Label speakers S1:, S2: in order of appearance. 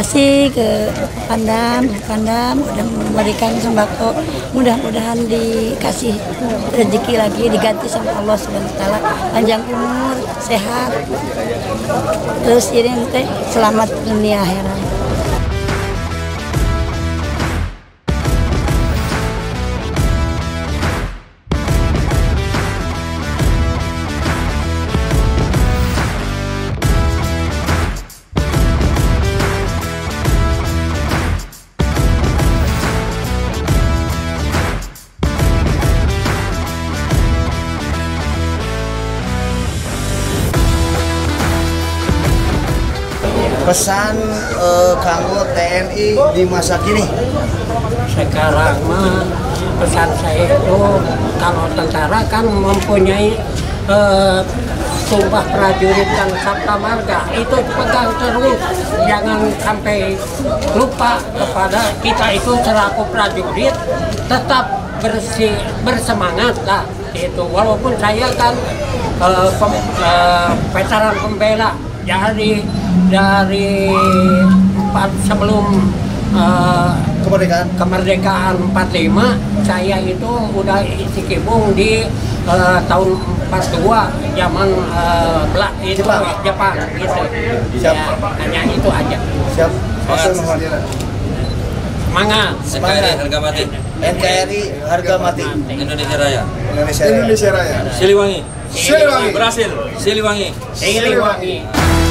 S1: kasih ke Pandam udah memberikan sembako, mudah-mudahan dikasih rezeki lagi, diganti sama Allah SWT, panjang umur, sehat, terus ini teh selamat dunia akhirat.
S2: Pesan kanggo TNI di masa kini.
S3: Sekarang mah pesan saya itu, kalau tentara kan mempunyai sumpah prajurit dan sabta marga, itu pegang terus, jangan sampai lupa kepada kita itu selaku prajurit, tetap bersemangat lah itu. Walaupun saya kan veteran pembela dari sebelum kemerdekaan 45, saya itu udah isi kibung di tahun 42 zaman Jepang gitu.
S2: Siap.
S3: Ya, hanya itu aja.
S2: Siap.
S3: Semangat.
S4: NKRI harga mati.
S2: NKRI harga mati.
S4: Indonesia Raya.
S2: Indonesia Raya.
S4: Siliwangi.
S2: Siliwangi.
S4: Berhasil. Siliwangi.
S3: Siliwangi.